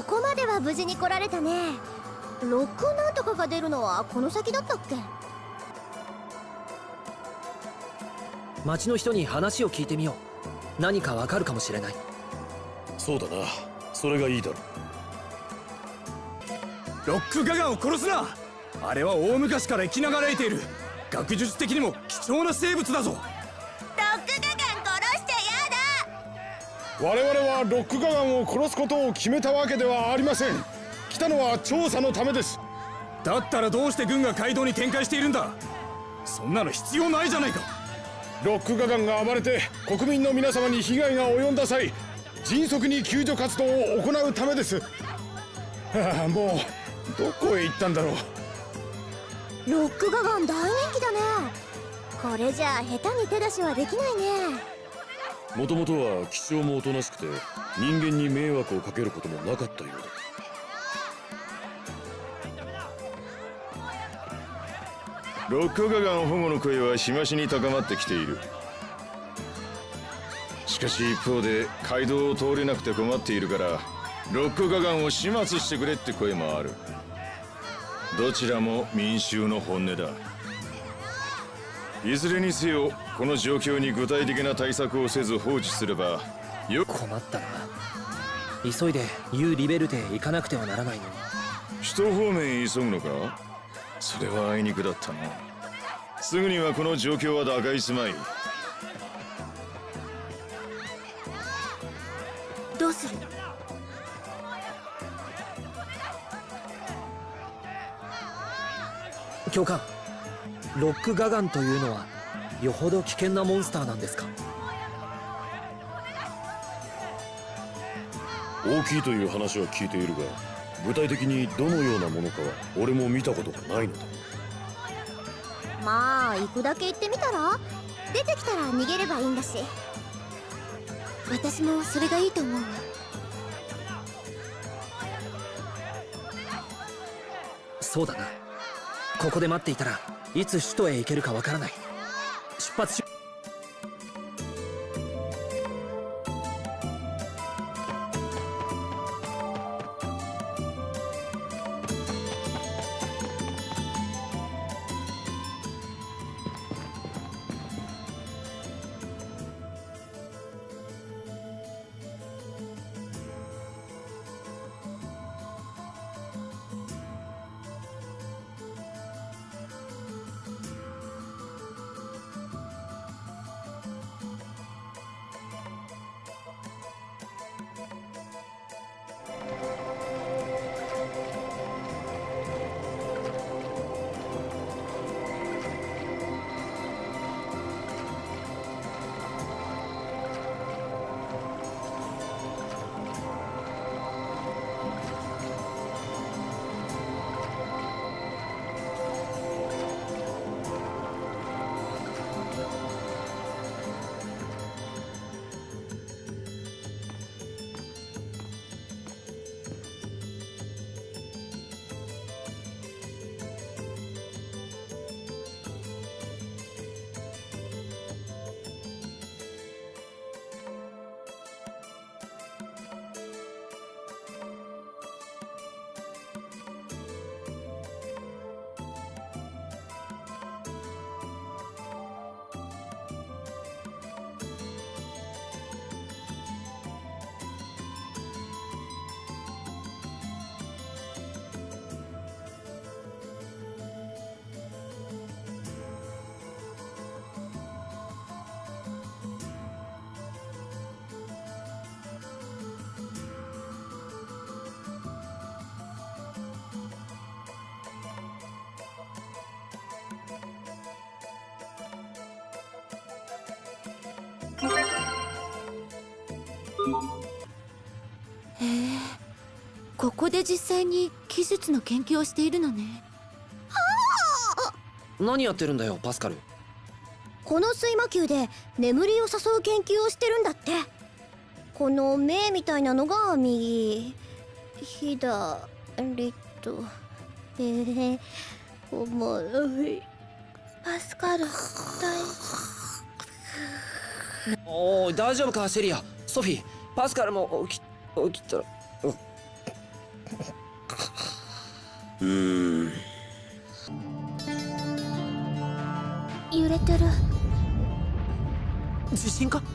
こまでは無事に来られたね。ロックなんとかが出るのはこの先だったっけ？ 町の人に話を聞いてみよう。何かわかるかもしれない。 そうだな、それがいいだろう。 ロックガガンを殺すな。あれは大昔から生きながらえている学術的にも貴重な生物だぞ。 ロックガガン殺しちゃやだ。 我々はロックガガンを殺すことを決めたわけではありません。来たのは調査のためです。 だったらどうして軍が街道に展開しているんだ。そんなの必要ないじゃないか。 ロックガガンが暴れて国民の皆様に被害が及んだ際、迅速に救助活動を行うためです。はあ、もうどこへ行ったんだろう。 ロックガガン大人気だね。これじゃあ下手に手出しはできないね。 もともとは気性もおとなしくて人間に迷惑をかけることもなかったようだ。 ロックガガン保護の声は日増しに高まってきている。しかし一方で街道を通れなくて困っているから、ロックガガンを始末してくれって声もある。どちらも民衆の本音だ。いずれにせよこの状況に具体的な対策をせず放置すれば困ったな。急いでユー・リベルテへ行かなくてはならないのに。 首都方面へ急ぐのか。それはあいにくだったな。すぐにはこの状況は打開すまい。 どうする？ 教官、ロックガガンというのはよほど危険なモンスターなんですか？ 大きいという話は聞いているが、具体的にどのようなものかは俺も見たことがないのだ。 まあ行くだけ行ってみたら？出てきたら逃げればいいんだし。私もそれがいいと思うわ。 そうだな。ここで待っていたらいつ首都へ行けるかわからない。出発し。 へえ、ここで実際に技術の研究をしているのね。 何やってるんだよパスカル。 この睡魔球で眠りを誘う研究をしてるんだって。この目みたいなのが右、左重い。 パスカル、 おい大丈夫かシェリア、ソフィー、パスカルも起きたら、 揺れてる。 地震か？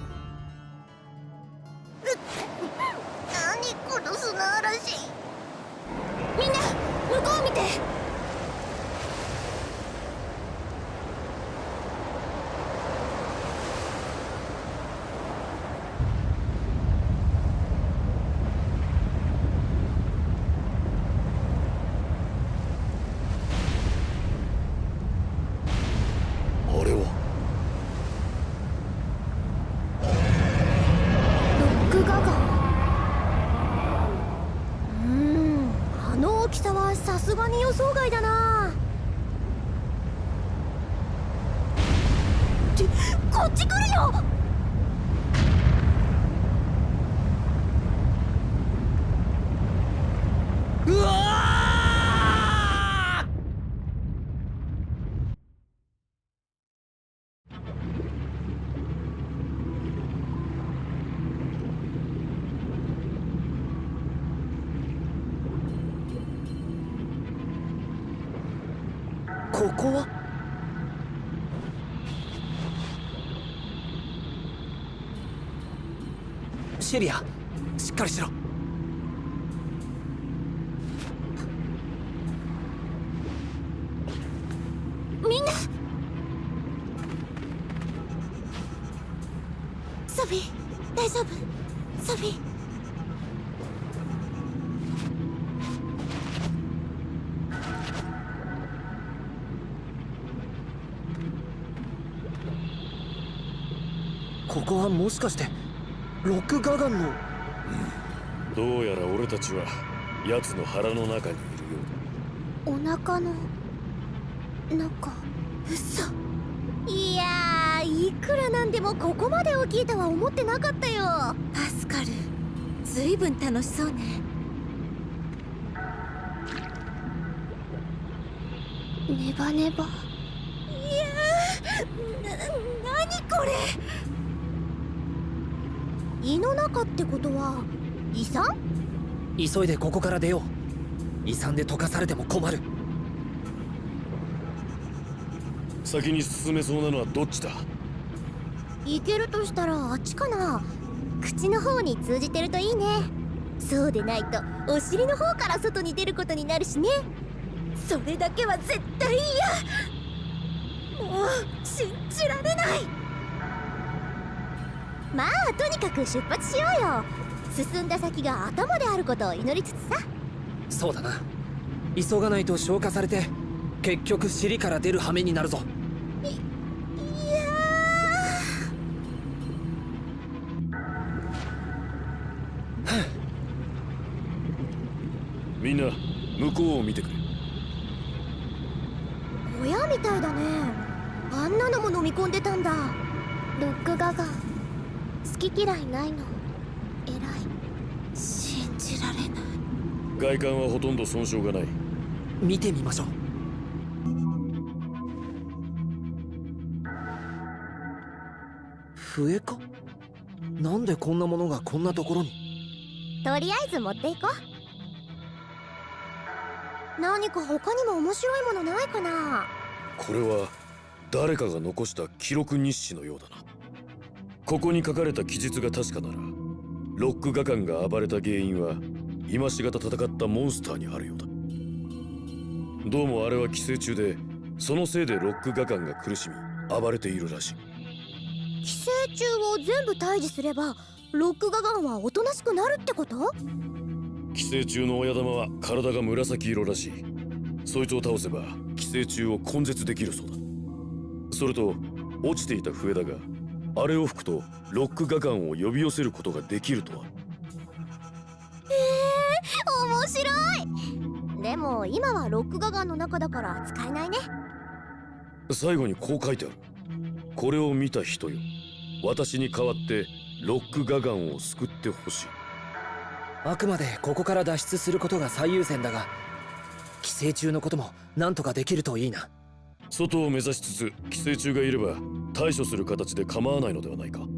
何この砂嵐。みんな向こう見て。 あれはロックガガン。あの大きさはさすがに予想外だな。ってこっち来るよ。 うわー！ここは？シェリア、しっかりしろ。 みんなソフィー大丈夫？ソフィー。 ここはもしかしてロックガガンの？ どうやら俺たちは奴の腹の中にいるよお腹の中。嘘。いやー、いくらなんでもここまで大きいとは思ってなかったよ。 パスカル、ずいぶん楽しそうね。 ネバネバ。いやー、何これ。胃の中ってことは胃酸？ 急いでここから出よう。胃酸で溶かされても困る。 先に進めそうなのはどっちだ？ 行けるとしたらあっちかな。口の方に通じてるといいね。そうでないとお尻の方から外に出ることになるしね。それだけは絶対嫌。もう信じられない。まあとにかく出発しようよ。進んだ先が頭であることを祈りつつさ。 そうだな。急がないと消化されて結局尻から出る羽目になるぞ。 いやみんな向こうを見てくれ。 親みたいだね。あんなのも飲み込んでたんだ。ロックガガン好き嫌いないの。偉い。 信じられない。 外観はほとんど損傷がない。 見てみましょう。笛か？なんでこんなものがこんなところに？ とりあえず持っていこう。何か他にも面白いものないかな。 これは誰かが残した記録日誌のようだな。ここに書かれた記述が確かなら、ロックガカンが暴れた原因は今しがた戦ったモンスターにあるようだ。どうもあれは寄生虫で、そのせいでロックガカンが苦しみ暴れているらしい。 寄生虫を全部退治すればロックガガンはおとなしくなるってこと？ 寄生虫の親玉は体が紫色らしい。そいつを倒せば寄生虫を根絶できるそうだ。それと落ちていた笛だが、あれを吹くとロックガカンを呼び寄せることができるとは。 面白い。でも今はロックガガンの中だから使えないね。 最後にこう書いてある。これを見た人よ、私に代わってロックガガンを救ってほしい。 あくまでここから脱出することが最優先だが、寄生虫のことも何とかできるといいな。 外を目指しつつ寄生虫がいれば対処する形で構わないのではないか。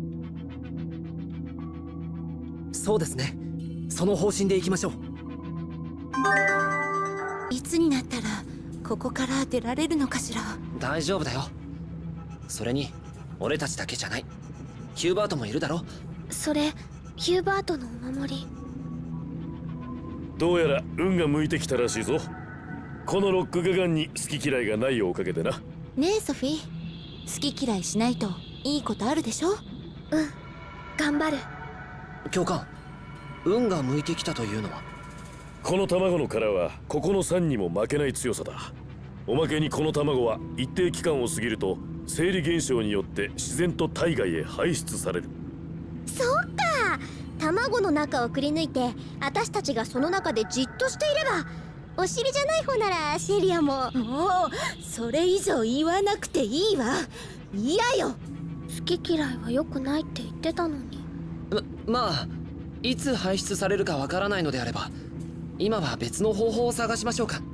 そうですね。その方針でいきましょう。 いつになったらここから出られるのかしら。 大丈夫だよ。それに俺たちだけじゃない、ヒューバートもいるだろ。 それヒューバートのお守り。 どうやら運が向いてきたらしいぞ。このロックガガンに好き嫌いがないおかげでな。 ねえソフィー、好き嫌いしないといいことあるでしょ。 頑張る。 教官、運が向いてきたというのは？ この卵の殻はここの酸にも負けない強さだ。おまけにこの卵は一定期間を過ぎると生理現象によって自然と体外へ排出される。 そっか、卵の中をくり抜いて私たちがその中でじっとしていれば、お尻じゃない方ならシェリアも。 もうそれ以上言わなくていいわ。嫌よ。 好き嫌いは良くないって言ってたのに。 まあいつ排出されるかわからないのであれば、今は別の方法を探しましょうか。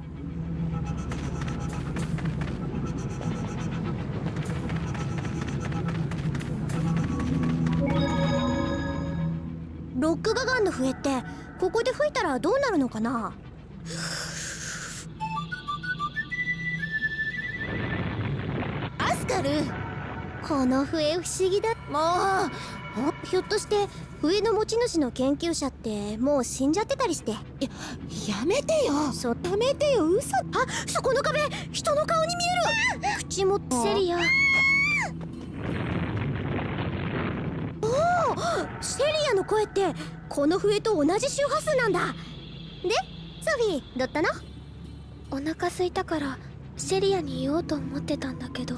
ロックガガンの笛ってここで吹いたらどうなるのかな。 アスカル、 この笛不思議だ。 もうひょっとして笛の持ち主の研究者ってもう死んじゃってたりして。 やめてよ。やめてよ。嘘。 そこの壁、人の顔に見える。口も。シェリア。シェリアの声ってこの笛と同じ周波数なんだ。でソフィーどったの？お腹空いたからシェリアに言おうと思ってたんだけど。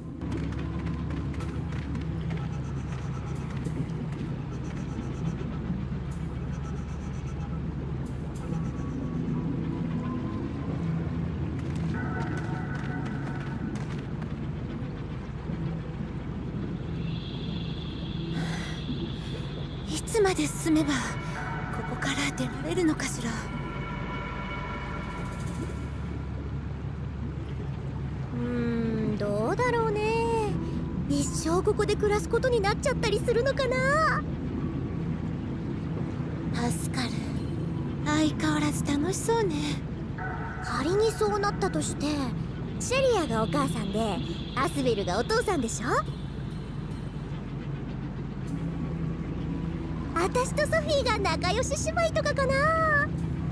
いつまで進めばここから出られるのかしら。 どうだろうね。一生ここで暮らすことになっちゃったりするのかな。 助かる。相変わらず楽しそうね。 仮にそうなったとして、シェリアがお母さんでアスベルがお父さんでしょ。私とソフィーが仲良し姉妹とかかな。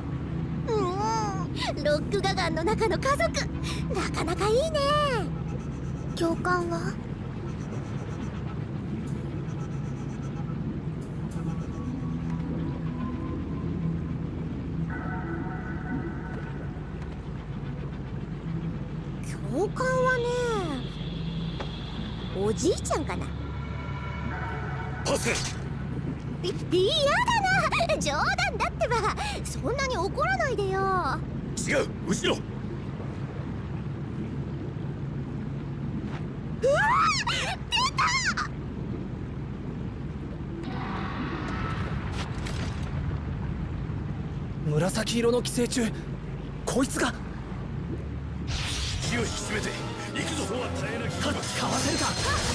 ロックガガンの中の家族、なかなかいいね。教官は？教官はね、おじいちゃんかな。 パス。 嫌だな、冗談だってば。そんなに怒らないでよ。 違う、後ろ。 うわ紫色の寄生虫、こいつが。 気を引き締めて行くぞ。そうは耐えなきゃ。 かわせるか。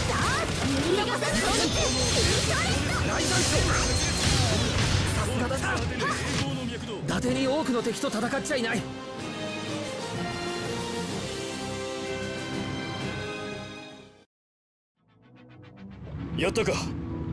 ライザンス、さすがだな。伊達に多くの敵と戦っちゃいない。 やったか。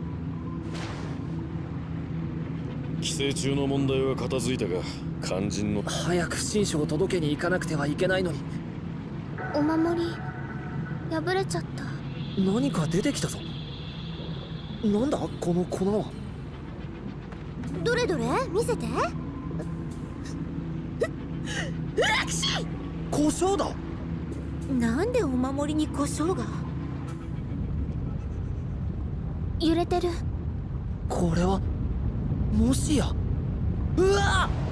寄生虫の問題は片付いたが、肝心の。 早く新書を届けに行かなくてはいけないのに。 お守り破れちゃった。 何か出てきたぞ。なんだこの粉は。 どれどれ見せて。 胡椒だ。 なんでお守りに胡椒が。 揺れてる。 これはもしや。うわっ、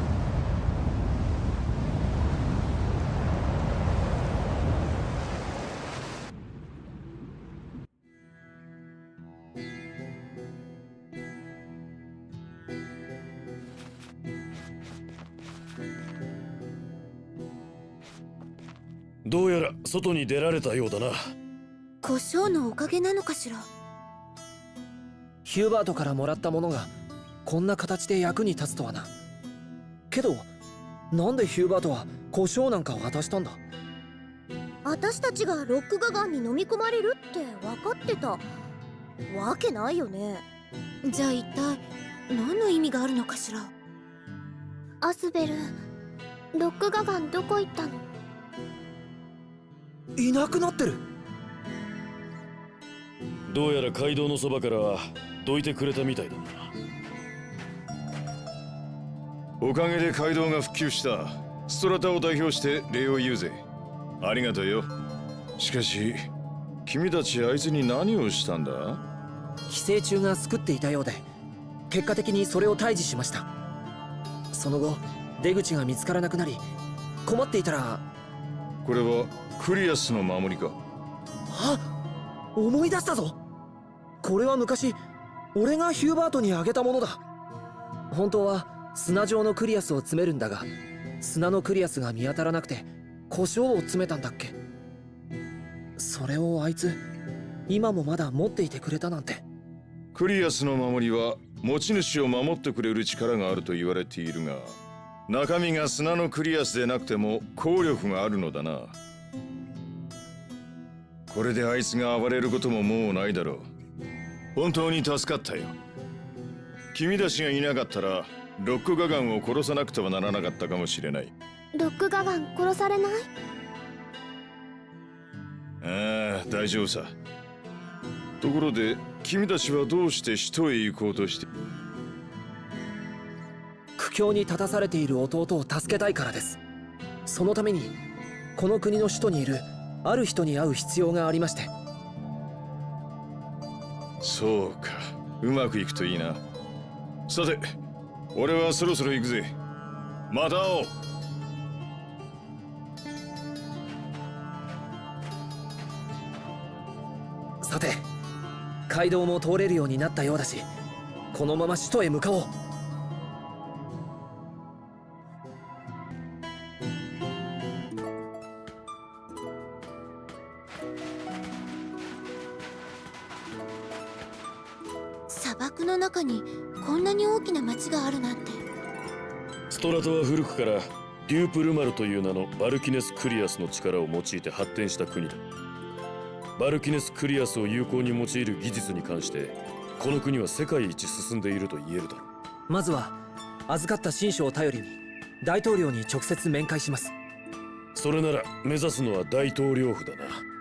どうやら外に出られたようだな。 胡椒のおかげなのかしら。 ヒューバートからもらったものがこんな形で役に立つとはな。けどなんでヒューバートは胡椒なんか渡したんだ？ 私たちがロックガガンに飲み込まれるって分かってたわけないよね。 じゃあ一体何の意味があるのかしら。 アスベル、ロックガガンどこ行ったの？ いなくなってる。 どうやら街道のそばからどいてくれたみたいだな。 おかげで街道が復旧した。ストラタを代表して礼を言うぜ。ありがとうよ。しかし君たちあいつに何をしたんだ？ 寄生虫が救っていたようで、結果的にそれを退治しました。その後出口が見つからなくなり、困っていたら。 これはクリアスの守りか？ あ、思い出したぞ。これは昔俺がヒューバートにあげたものだ。本当は砂状のクリアスを詰めるんだが、砂のクリアスが見当たらなくて胡椒を詰めたんだっけ。それをあいつ今もまだ持っていてくれたなんて。 クリアスの守りは持ち主を守ってくれる力があると言われているが、中身が砂のクリアスでなくても効力があるのだな。これであいつが暴れることももうないだろう。本当に助かったよ。君たちがいなかったらロックガガンを殺さなくてはならなかったかもしれない。 ロックガガン殺されない？ ああ、大丈夫さ。ところで君たちはどうして首都へ行こうとして？ 苦境に立たされている弟を助けたいからです。そのためにこの国の首都にいるある人に会う必要がありまして。 そうか、うまくいくといいな。さて、俺はそろそろ行くぜ。また会おう。 さて、街道も通れるようになったようだし、このまま首都へ向かおう。 砂漠の中にこんなに大きな町があるなんて。 ストラトは古くからデュープルマルという名のバルキネス・クリアスの力を用いて発展した国だ。バルキネス・クリアスを有効に用いる技術に関してこの国は世界一進んでいると言えるだろう。 まずは預かった親書を頼りに大統領に直接面会します。 それなら目指すのは大統領府だな。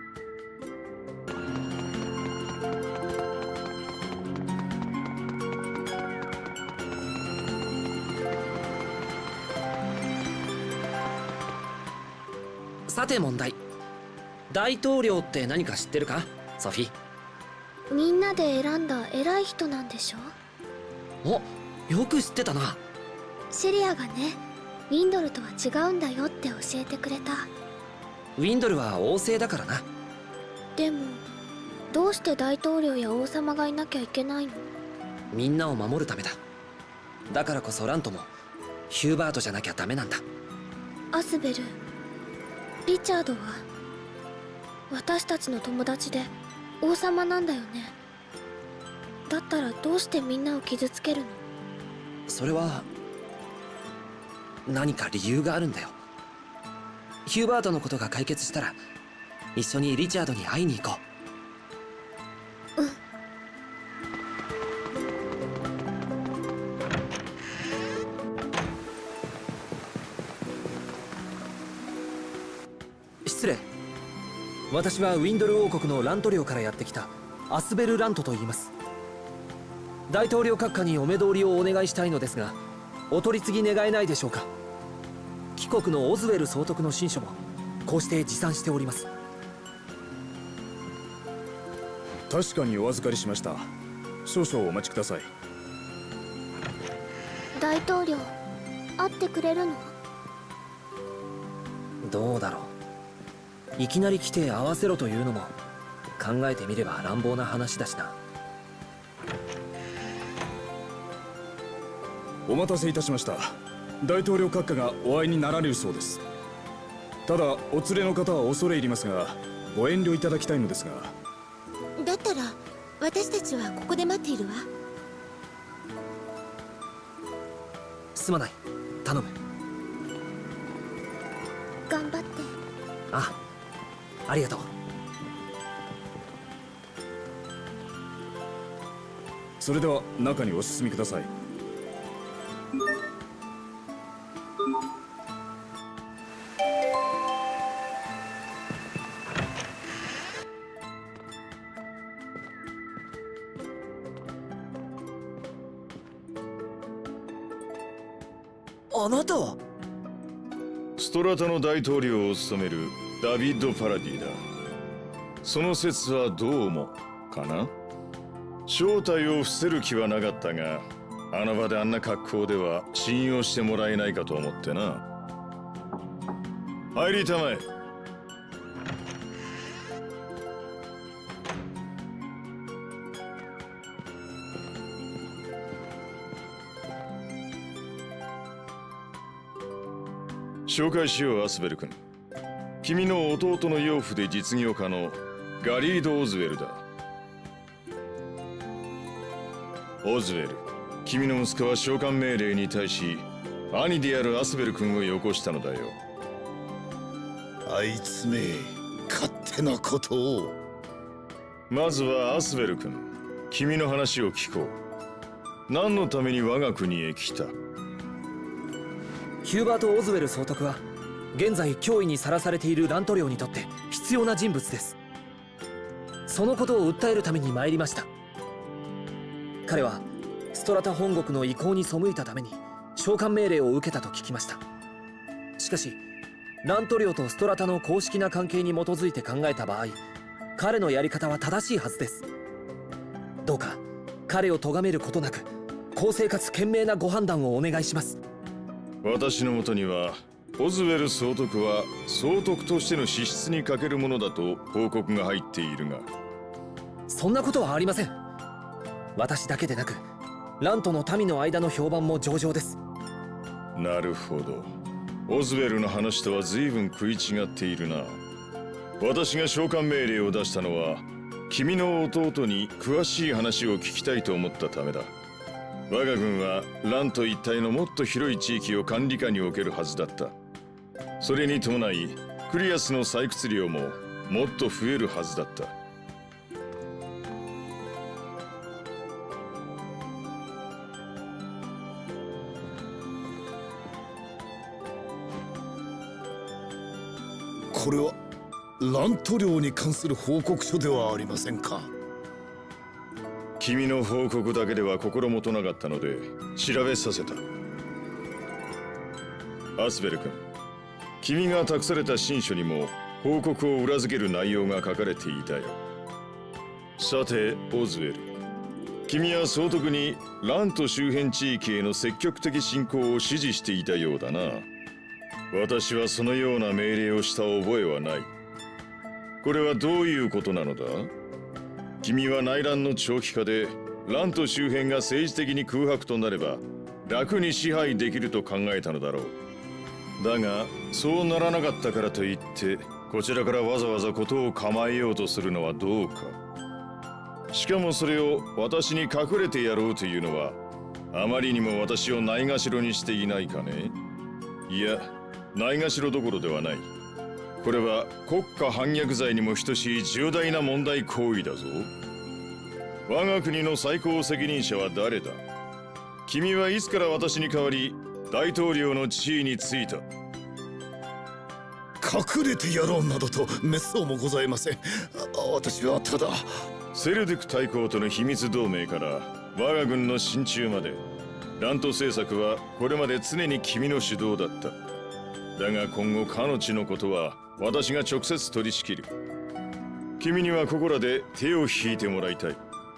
さて問題。大統領って何か知ってるか、ソフィ？ みんなで選んだ偉い人なんでしょ？ お、よく知ってたな。 シリアがね、ウィンドルとは違うんだよって教えてくれた。 ウィンドルは王政だからな。 でもどうして大統領や王様がいなきゃいけないの？ みんなを守るためだ。だからこそラントもヒューバートじゃなきゃダメなんだ。 アスベル、リチャードは私たちの友達で王様なんだよね。だったらどうしてみんなを傷つけるの？ それは何か理由があるんだよ。ヒューバートのことが解決したら一緒にリチャードに会いに行こう。失礼。私はウィンドル王国のラント領からやってきたアスベル・ラントと言います。大統領閣下にお目通りをお願いしたいのですが、お取り次ぎ願えないでしょうか。貴国のオズウェル総督の親書もこうして持参しております。 確かにお預かりしました。少々お待ちください。 大統領、会ってくれるの？ どうだろう。いきなり来て会わせろというのも考えてみれば乱暴な話だしな。 お待たせいたしました。大統領閣下がお会いになられるそうです。ただお連れの方は恐れ入りますが、ご遠慮いただきたいのですが。 だったら私たちはここで待っているわ。 すまない、頼む。 頑張って。 ありがとう。 それでは中にお進みください。 あなたは？ ストラタの大統領を務めるダビッド・パラディだ。その説はどうもかな。正体を伏せる気はなかったが、あの場であんな格好では信用してもらえないかと思ってな。入りたまえ。紹介しよう、アスベル君。君の弟の養父で実業家のガリード・オズウェルだ。オズウェル、君の息子は召喚命令に対し兄であるアスベル君をよこしたのだよ。 あいつめ、勝手なことを。 まずはアスベル君、君の話を聞こう。何のために我が国へ来た？ ヒューバート・オズウェル総督は現在脅威にさらされているラント領にとって必要な人物です。そのことを訴えるために参りました。彼はストラタ本国の意向に背いたために召喚命令を受けたと聞きました。しかしラント領とストラタの公式な関係に基づいて考えた場合、彼のやり方は正しいはずです。どうか彼を咎めることなく公正かつ賢明なご判断をお願いします。 私のもとにはオズウェル総督は総督としての資質に欠けるものだと報告が入っているが。 そんなことはありません。私だけでなくラントの民の間の評判も上々です。 なるほど、オズウェルの話とは随分食い違っているな。私が召喚命令を出したのは君の弟に詳しい話を聞きたいと思ったためだ。我が軍はラント一帯のもっと広い地域を管理下に置けるはずだった。それに伴いクリアスの採掘量ももっと増えるはずだった。 これはラント領に関する報告書ではありませんか。 君の報告だけでは心もとなかったので調べさせた。アスベル君、君が託された信書にも報告を裏付ける内容が書かれていたよ。さてオズウェル、君は総督にラント周辺地域への積極的侵攻を指示していたようだな。私はそのような命令をした覚えはない。これはどういうことなのだ？君は内乱の長期化でラント周辺が政治的に空白となれば楽に支配できると考えたのだろう。だがそうならなかったからといってこちらからわざわざ事を構えようとするのはどうか。しかもそれを私に隠れてやろうというのはあまりにも私をないがしろにしていないかね。いや、ないがしろどころではない。これは国家反逆罪にも等しい重大な問題行為だぞ。我が国の最高責任者は誰だ？君はいつから私に代わり大統領の地位に就いた？ 隠れてやろうなどと滅相もございません。私はただセルデュク大公との秘密同盟から我が軍の進駐までラント政策はこれまで常に君の主導だった。だが今後彼女のことは私が直接取り仕切る。君にはここらで手を引いてもらいたい。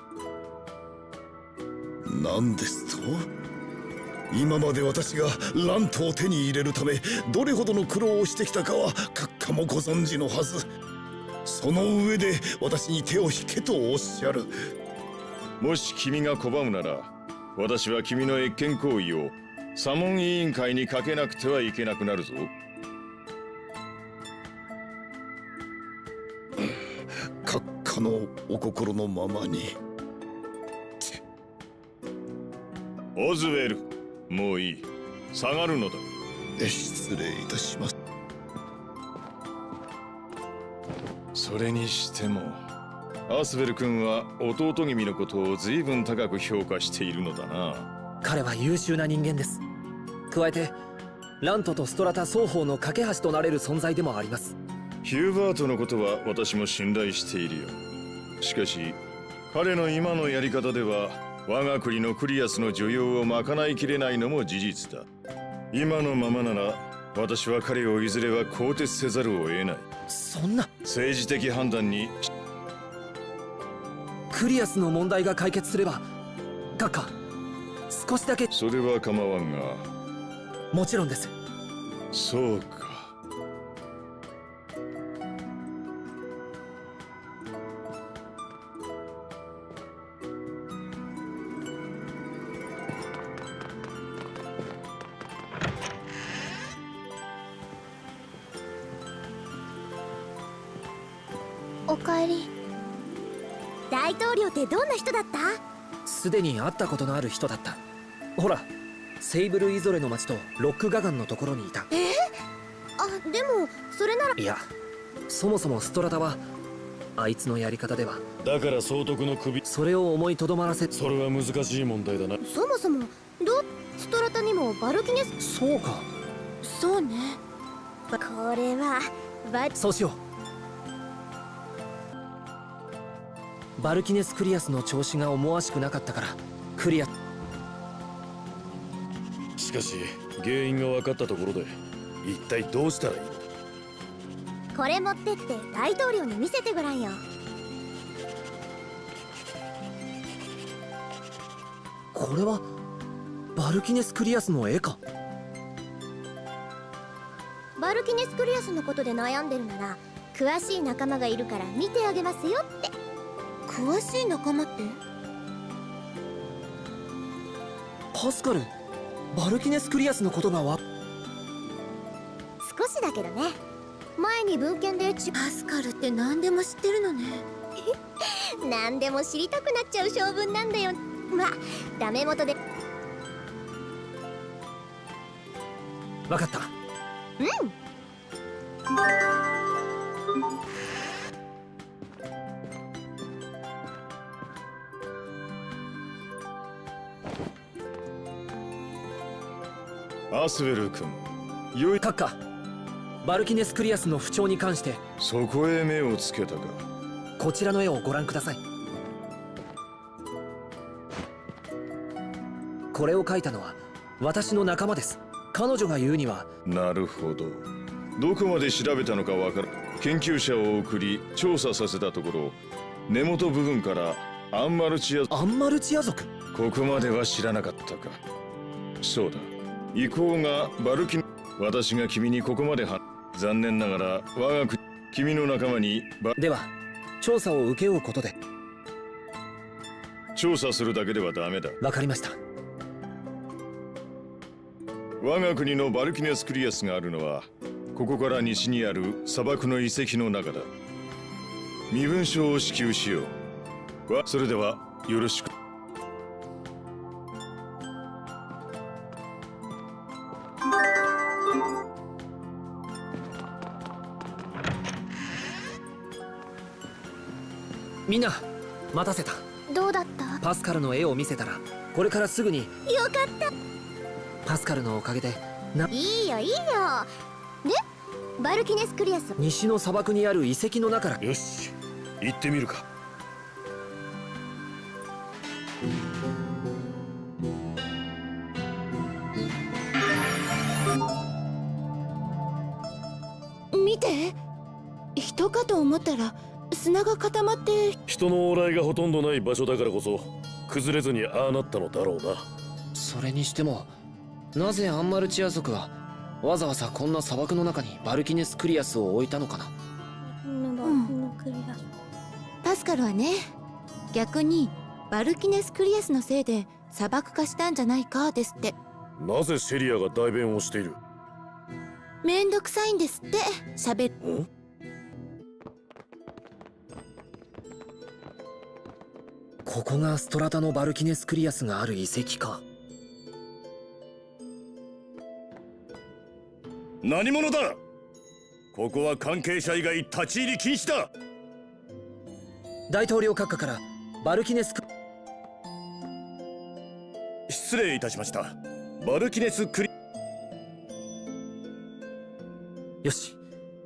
何ですと？今まで私がラントを手に入れるためどれほどの苦労をしてきたかは閣下もご存知のはず。その上で私に手を引けとおっしゃる。 もし君が拒むなら私は君の越権行為を査問委員会にかけなくてはいけなくなるぞ。 閣下のお心のままに。 オズウェル、もういい。下がるのだ。 失礼いたします。 それにしてもアスベル君は弟君のことを随分高く評価しているのだな。 彼は優秀な人間です。加えてラントとストラタ双方の架け橋となれる存在でもあります。 ヒューバートのことは私も信頼しているよ。しかし彼の今のやり方では我が国のクリアスの需要を賄いきれないのも事実だ。今のままなら私は彼をいずれは更迭せざるを得ない。 そんな。 政治的判断にクリアスの問題が解決すれば閣下少しだけ。 それは構わんが。 もちろんです。 そうか。 おかえり。大統領ってどんな人だった？ すでに会ったことのある人だった。ほらセイブル・イゾレの町とロック・ガガンのところにいた。 あ、でもそれなら。 いや、そもそもストラタはあいつのやり方では。 だから総督の首。 それを思いとどまらせ。 それは難しい問題だな。 そもそもストラタにもバルキネス。 そうか。 そうね。 これはそうしよう。バルキネス・クリアスの調子が思わしくなかったからクリア。 しかし原因が分かったところで一体どうしたらいい？ これ持ってって大統領に見せてごらんよ。 これはバルキネス・クリアスの絵か。 バルキネス・クリアスのことで悩んでるなら詳しい仲間がいるから見てあげますよって。 詳しい仲間って？ パスカル、バルキネス・クリアスのことが少しだけどね。前に文献でパスカルって何でも知ってるのね。 何でも知りたくなっちゃう性分なんだよ。まあダメ元で。 分かった。 アスベル君、良い。 閣下、バルキネス・クリアスの不調に関してそこへ目をつけたか。 こちらの絵をご覧ください。これを描いたのは私の仲間です。彼女が言うには。 なるほど。どこまで調べたのかわからん。研究者を送り調査させたところ、根元部分からアンマルチア族。ここまでは知らなかったか。そうだ、意向がバルキネ。私が君にここまで残念ながら我が国君の仲間にでは調査を請け負うことで。 調査するだけではダメだ。 わかりました。 我が国のバルキネス・クリアスがあるのはここから西にある砂漠の遺跡の中だ。身分証を支給しよう。それではよろしく。 みんな待たせた。 どうだった？ パスカルの絵を見せたらこれからすぐに。 よかった。 パスカルのおかげでいいよいいよ。でバルキネス・クリアス、 西の砂漠にある遺跡の中から。 よし、行ってみるか。 見て、人かと思ったら砂が固まって。 人の往来がほとんどない場所だからこそ崩れずにああなったのだろうな。 それにしてもなぜアンマルチア族はわざわざこんな砂漠の中にバルキネス・クリアスを置いたのかな。 パスカルはね、逆にバルキネス・クリアスのせいで砂漠化したんじゃないかですって。 なぜセリアが代弁をしている？ めんどくさいんですって喋る。 ここがストラタのバルキネス・クリアスがある遺跡か。 何者だ？ここは関係者以外立ち入り禁止だ。 大統領閣下からバルキネス失礼いたしました。バルキネスクリ。 よし。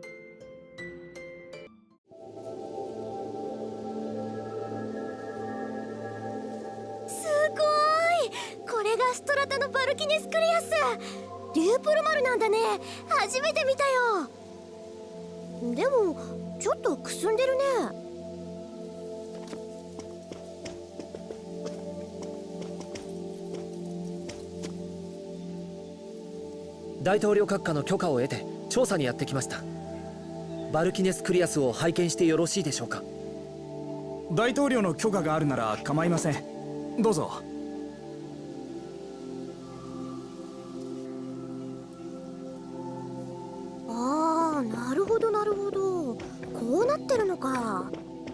これがストラタのバルキネスクリアス。リュープルマルなんだね。初めて見たよ。でもちょっとくすんでるね。 大統領閣下の許可を得て調査にやってきました。バルキネスクリアスを拝見してよろしいでしょうか。 大統領の許可があるなら構いません。どうぞ。 なるほどなるほど、こうなってるのか。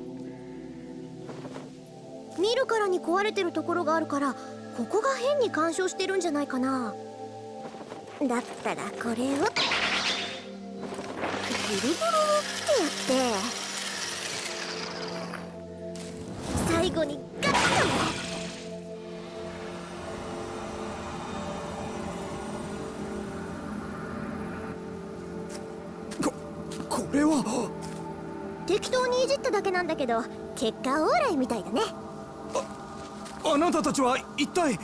見るからに壊れてるところがあるから、ここが変に干渉してるんじゃないかな。だったらこれをぐるぐるってやって、最後にガッと。 これは適当にいじっただけなんだけど、結果オーライみたいだね。 あなたたちは一体。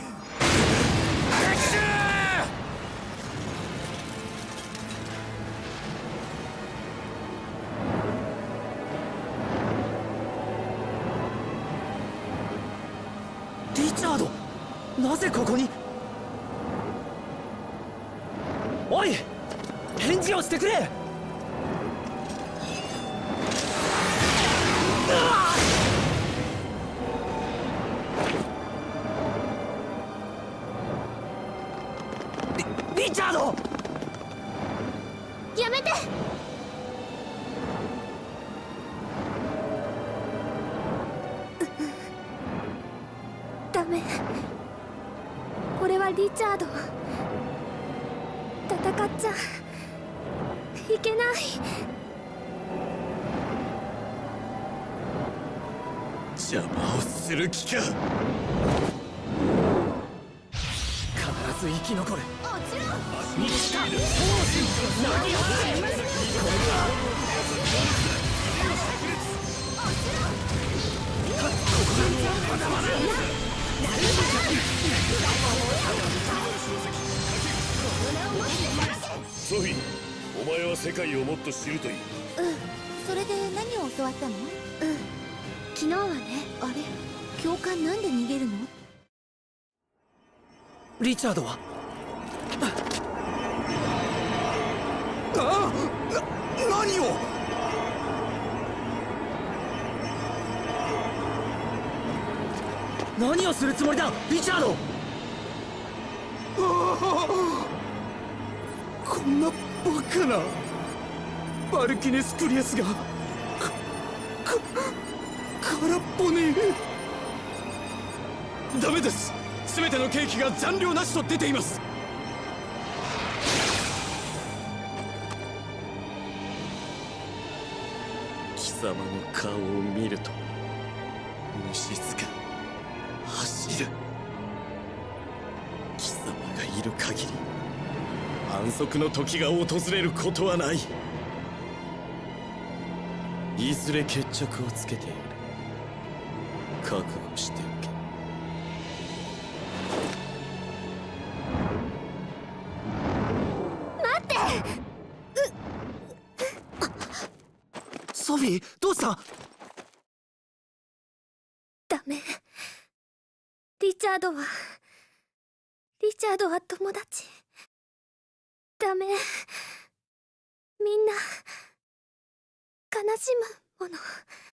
リチャード、なぜここに。おい、返事をしてくれ。リチャード、 やめて。ダメ、これはリチャード。戦っちゃいけない。 邪魔をする気か。 必ず生き残る。 ソフィー、お前は世界をもっと知るといい。 それで何を教わったの？ 昨日はね。 あれ、教官なんで逃げるの？ リチャードは。 何を。 何をするつもりだ、リチャード。 こんなバカなバルキネスクリアスが空っぽに。ダメです。全てのケーキが残量なしと出ています。 貴様の顔を見ると虫塚走る。貴様がいる限り安息の時が訪れることはない。いずれ決着をつけてやる。覚悟しておけ。 待って。 ソフィー、どうした。 ダメ。リチャードは友達。ダメ。みんな悲しむもの。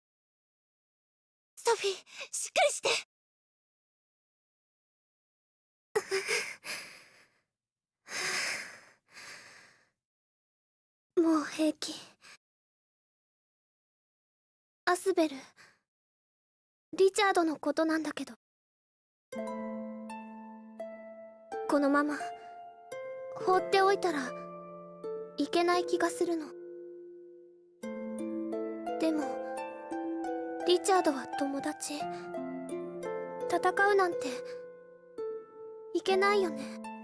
ソフィー、しっかりして。もう平気。アスベル、リチャードのことなんだけど、このまま放っておいたらいけない気がするの。でもリチャードは友達。戦うなんていけないよね。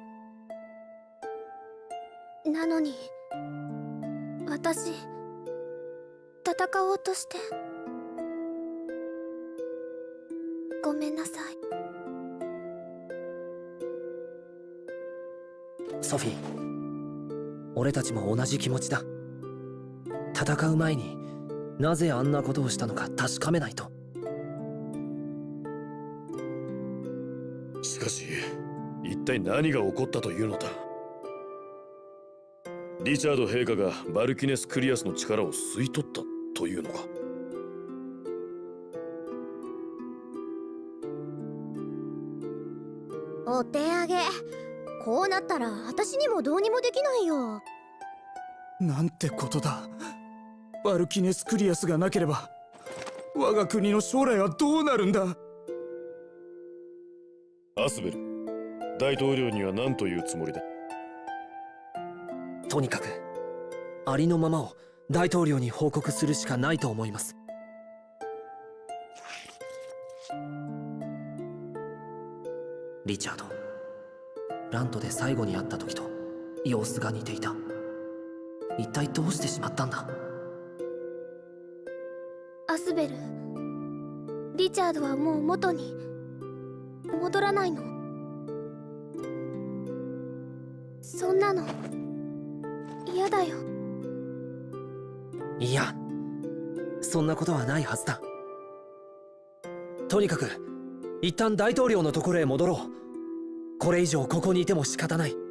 なのに私戦おうとしてごめんなさい。 ソフィー、俺たちも同じ気持ちだ。戦う前になぜあんなことをしたのか確かめないと。 しかし一体何が起こったというのだ。リチャード陛下がバルキネス・クリアスの力を吸い取ったというのか。 お手上げ。こうなったら私にもどうにもできないよ。 なんてことだ。バルキネス・クリアスがなければ我が国の将来はどうなるんだ。 アスベル、大統領には何というつもりだ。 とにかくありのままを大統領に報告するしかないと思います。リチャード、ラントで最後に会った時と様子が似ていた。一体どうしてしまったんだ。 アスベル、リチャードはもう元に戻らないの？そんなの嫌だよ。 いや、そんなことはないはずだ。とにかく一旦大統領のところへ戻ろう。これ以上ここにいても仕方ない。